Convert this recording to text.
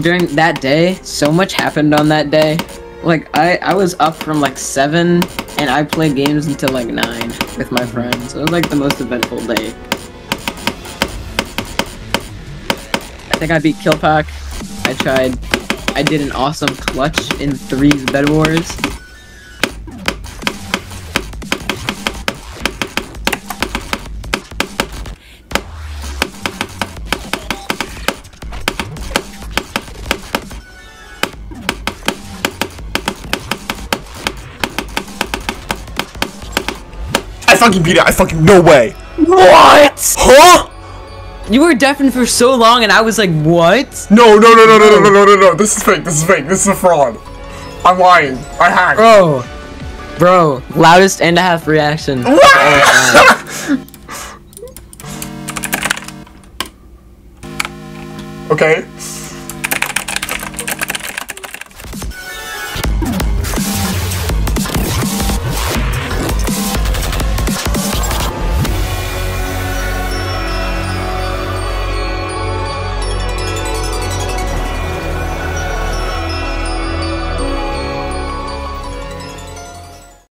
during that day, so much happened on that day. Like, I was up from like 7, and I played games until like 9 with my friends. It was like the most eventful day. I think I beat Killpack. I did an awesome clutch in 3's Bed Wars. I fucking beat it. I fucking no way. What? Huh? You were deafened for so long, and I was like, what? No. This is fake. This is fake. This is a fraud. I'm lying. I hacked. Bro, loudest and a half reaction. Okay.